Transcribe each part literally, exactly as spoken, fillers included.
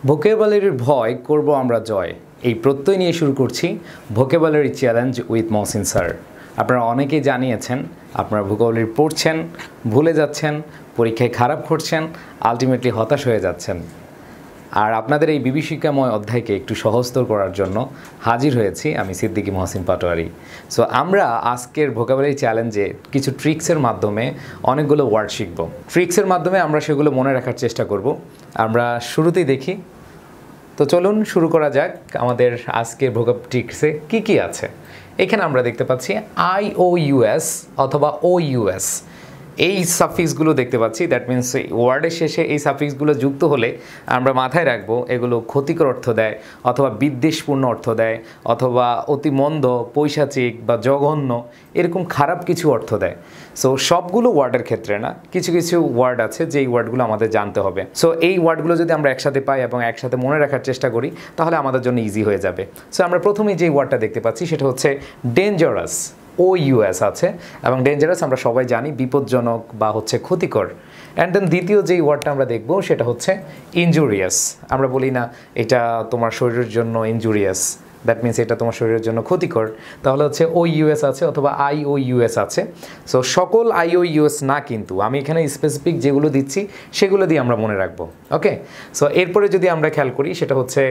ভোকাবুলারির ভয় করব আমরা জয় এই প্রত্যয় নিয়ে শুরু করছি vocabulary challenge with Mohsin sir. আপনারা অনেকেই জানিয়েছেন আপনারা ভোকাবুলারি পড়ছেন, ভুলে যাচ্ছেন, পরীক্ষায় খারাপ করছেন, আলটিমেটলি হতাশ হয়ে যাচ্ছেন। আর আপনাদের এই বিভীষিকাময় অধ্যায়কে একটু সহজতর করার জন্য হাজির হয়েছি আমি সিদ্দিকি মহসিন পাটোয়ারি। সো আমরা আজকের ভোকাবুলারি চ্যালেঞ্জে কিছু ট্রিক্সের মাধ্যমে অনেকগুলো ওয়ার্ড শিখব। ট্রিক্সের মাধ্যমে আমরা সেগুলো মনে রাখার চেষ্টা করব। আমরা শুরুতেই দেখি, তো চলুন শুরু করা যাক। আমাদের আজকের ভোকাব ট্রিক্সে কি কি আছে এখানে আমরা দেখতে পাচ্ছি আই ও ইউএস অথবা ও ইউএস এই সাফিক্সগুলো দেখতে পাচ্ছি। দ্যাট মিনস ওয়ার্ডের শেষে এই সাফিক্সগুলো যুক্ত হলে আমরা মাথায় রাখবো এগুলো ক্ষতিকর অর্থ দেয় অথবা বিদ্বেষপূর্ণ অর্থ দেয় অথবা অতি মন্দ, পৈশাচিক বা জঘন্য এরকম খারাপ কিছু অর্থ দেয়। সো সবগুলো ওয়ার্ডের ক্ষেত্রে না, কিছু কিছু ওয়ার্ড আছে যেই ওয়ার্ডগুলো আমাদের জানতে হবে। সো এই ওয়ার্ডগুলো যদি আমরা একসাথে পাই এবং একসাথে মনে রাখার চেষ্টা করি তাহলে আমাদের জন্য ইজি হয়ে যাবে। সো আমরা প্রথমেই যে ওয়ার্ডটা দেখতে পাচ্ছি সেটা হচ্ছে ডেঞ্জারাস। ও ইউএস আছে এবং ডেঞ্জারাস আমরা সবাই জানি বিপজ্জনক বা হচ্ছে ক্ষতিকর। অ্যান্ড দেন দ্বিতীয় যেই ওয়ার্ডটা আমরা দেখব সেটা হচ্ছে ইনজুরিয়াস। আমরা বলি না এটা তোমার শরীরের জন্য ইনজুরিয়াস, দ্যাট মিনস এটা তোমার শরীরের জন্য ক্ষতিকর। তাহলে হচ্ছে ও ইউএস আছে অথবা আই ও ইউএস আছে। সো সকল আই ও ইউএস না, কিন্তু আমি এখানে স্পেসিফিক যেগুলো দিচ্ছি সেগুলো দিয়ে আমরা মনে রাখবো। ওকে, সো এরপরে যদি আমরা খেয়াল করি সেটা হচ্ছে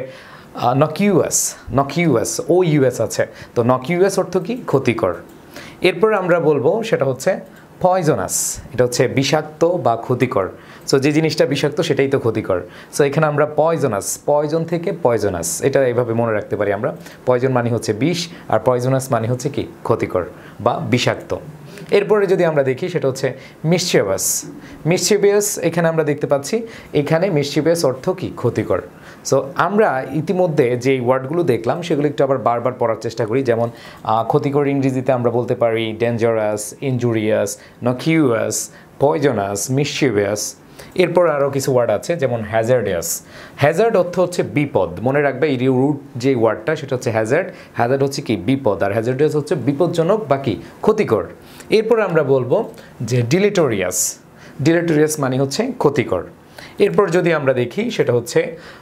নকিউএস। নকিউএস ও ইউএস আছে, তো নকিউএস অর্থ কি? ক্ষতিকর। এরপর আমরা বলবো সেটা হচ্ছে পয়জনাস। এটা হচ্ছে বিষাক্ত বা ক্ষতিকর। সো যে জিনিসটা বিষাক্ত সেটাই তো ক্ষতিকর। সো এখানে আমরা পয়জনাস, পয়জন থেকে পয়জনাস, এটা এইভাবে মনে রাখতে পারি আমরা। পয়জন মানে হচ্ছে বিষ আর পয়জনাস মানে হচ্ছে কি? ক্ষতিকর বা বিষাক্ত। এরপরে যদি আমরা দেখি সেটা হচ্ছে মিসচিভিয়াস। মিসচিভিয়াস এখানে আমরা দেখতে পাচ্ছি, এখানে মিসচিভিয়াস অর্থ কি? ক্ষতিকর। সো আমরা ইতিমধ্যে যে ওয়ার্ডগুলো দেখলাম সেগুলো একটু আবার বারবার পড়ার চেষ্টা করি। যেমন ক্ষতিকর ইংরেজিতে আমরা বলতে পারি dangerous, injurious, noxious, poisonous, mischievous. এরপর আরও কিছু ওয়ার্ড আছে যেমন হ্যাজার্ডিয়াস। হ্যাজার্ড অর্থ হচ্ছে বিপদ। মনে রাখবে এই রুট যে ওয়ার্ডটা সেটা হচ্ছে হ্যাজার্ড। হ্যাজার্ড হচ্ছে কি? বিপদ। আর হ্যাজার্ডিয়াস হচ্ছে বিপজ্জনক বা কি? ক্ষতিকর। এরপর আমরা বলবো যে ডিলেটোরিয়াস। ডিলেটোরিয়াস মানে হচ্ছে ক্ষতিকর। এরপর যদি আমরা দেখি সেটা হচ্ছে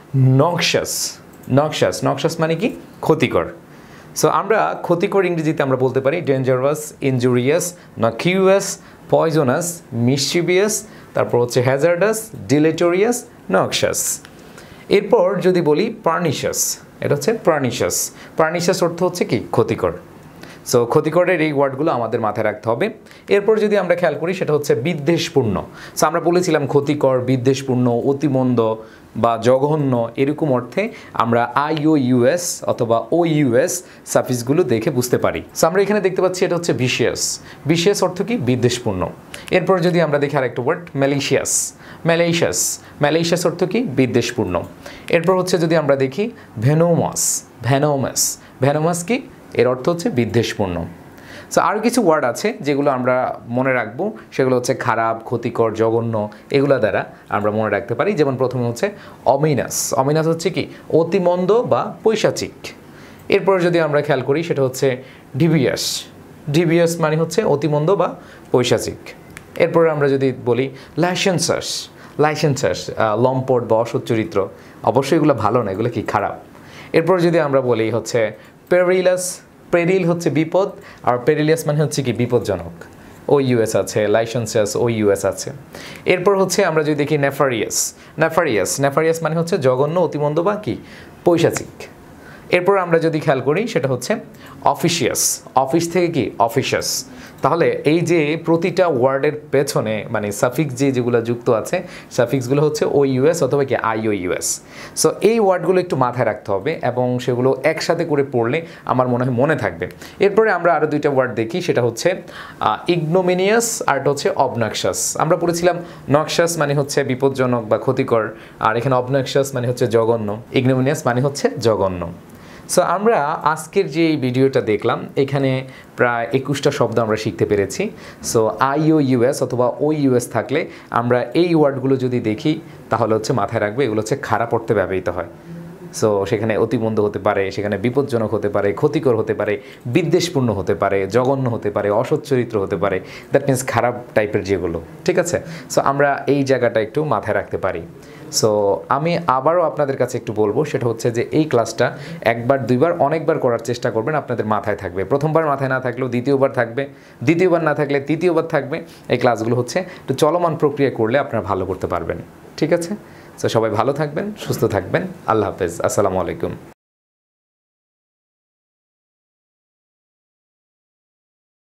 নক্সাস। নক্সাস নক্সাস মানে কি? ক্ষতিকর। সো আমরা ক্ষতিকর ইংরেজিতে আমরা বলতে পারি dangerous, injurious, noxious, poisonous, mischievous, তারপর হচ্ছে হ্যাজার্ডাস, ডিলেটোরিয়াস, নক্সাস। এরপর যদি বলি পার্নিশাস, এটা হচ্ছে পার্নিশাস। পার্নিশাস অর্থ হচ্ছে কি? ক্ষতিকর। সো ক্ষতিকরের এই ওয়ার্ডগুলো আমাদের মাথায় রাখতে হবে। এরপর যদি আমরা খেয়াল করি সেটা হচ্ছে বিদ্বেষপূর্ণ। সো আমরা বলেছিলাম ক্ষতিকর, বিদ্বেষপূর্ণ, অতিমন্দ বা জঘন্য এরকম অর্থে আমরা আই ও ইউএস অথবা ও ইউএস সাফিক্সগুলো দেখে বুঝতে পারি। সো আমরা এখানে দেখতে পাচ্ছি এটা হচ্ছে ভিশিয়াস। ভিশিয়াস অর্থ কি? বিদ্বেষপূর্ণ। এরপর যদি আমরা দেখি আরেকটা ওয়ার্ড ম্যালিশিয়াস। ম্যালেশিয়াস। ম্যালেশিয়াস অর্থ কি? বিদ্বেষপূর্ণ। এরপর হচ্ছে যদি আমরা দেখি ভেনোমাস। ভেনোমাস। ভেনোমাস কি? এর অর্থ হচ্ছে বিদ্বেষপূর্ণ। সো আরও কিছু ওয়ার্ড আছে যেগুলো আমরা মনে রাখবো, সেগুলো হচ্ছে খারাপ, ক্ষতিকর, জঘন্য, এগুলো দ্বারা আমরা মনে রাখতে পারি। যেমন প্রথমে হচ্ছে অমিনাস। অমিনাস হচ্ছে কি? অতিমন্দ বা পৈশাচিক। এরপর যদি আমরা খেয়াল করি সেটা হচ্ছে ডিভিয়াস। ডিভিয়াস মানে হচ্ছে অতিমন্দ বা পৈশাচিক। এরপর আমরা যদি বলি লাইসেন্সাস। লাইসেন্সাস লম্পট বা অসৎ চরিত্র। অবশ্যই এগুলো ভালো না, এগুলো কি? খারাপ। এরপর যদি আমরা বলি হচ্ছে পেরিলাস। পেরিল হচ্ছে বিপদ আর পেরিলিয়াস মানে হচ্ছে কি? বিপজ্জনক। ও ইউএস আছে, লাইসেন্সাস ও ইউএস আছে। এরপর হচ্ছে আমরা যদি দেখি নেফারিয়াস। নেফারিয়াস। নেফারিয়াস মানে হচ্ছে জঘন্য, অতিমন্দ বা কি? পৈশাচিক। এরপর আমরা যদি খেয়াল করি সেটা হচ্ছে অফিসিয়াস। অফিস থেকে কি? অফিসিয়াস। তাহলে এই যে প্রতিটা ওয়ার্ডের পেছনে মানে সাফিক্স যে যেগুলো যুক্ত আছে সাফিক্সগুলো হচ্ছে ও ইউএস অথবা কি? I O US. সো এই ওয়ার্ডগুলো একটু মাথায় রাখতে হবে এবং সেগুলো একসাথে করে পড়লে আমার মনে হয় মনে থাকবে। এরপরে আমরা আরও দুইটা ওয়ার্ড দেখি, সেটা হচ্ছে ইগনোমিনিয়াস আর এটা হচ্ছে অবনাক্সাস। আমরা পড়েছিলাম নক্সাস মানে হচ্ছে বিপজ্জনক বা ক্ষতিকর, আর এখানে অবনাক্সাস মানে হচ্ছে জঘন্য, ইগনোমিনিয়াস মানে হচ্ছে জঘন্য। সো আমরা আজকের যে ভিডিওটা দেখলাম এখানে প্রায় একুশটা শব্দ আমরা শিখতে পেরেছি। সো আই ও ইউএস অথবা ও ইউএস থাকলে আমরা এই ওয়ার্ডগুলো যদি দেখি তাহলে হচ্ছে মাথায় রাখবে এগুলো হচ্ছে খারাপ অর্থে ব্যবহৃত হয়। সো সেখানে অতিমন্দ হতে পারে, সেখানে বিপজ্জনক হতে পারে, ক্ষতিকর হতে পারে, বিদ্বেষপূর্ণ হতে পারে, জঘন্য হতে পারে, অসৎ চরিত্র হতে পারে। দ্যাট মিনস খারাপ টাইপের যেগুলো, ঠিক আছে। সো আমরা এই জায়গাটা একটু মাথায় রাখতে পারি। সো আমি আবারও আপনাদের কাছে একটু বলবো, সেটা হচ্ছে যে এই ক্লাসটা একবার দুইবার অনেকবার করার চেষ্টা করবেন, আপনাদের মাথায় থাকবে। প্রথমবার মাথায় না থাকলেও দ্বিতীয়বার থাকবে, দ্বিতীয়বার না থাকলে তৃতীয়বার থাকবে। এই ক্লাসগুলো হচ্ছে একটু চলমান প্রক্রিয়া করলে আপনারা ভালো করতে পারবেন। ঠিক আছে? সো সবাই ভালো থাকবেন, সুস্থ থাকবেন। আল্লাহ হাফেজ, আসসালামু আলাইকুম।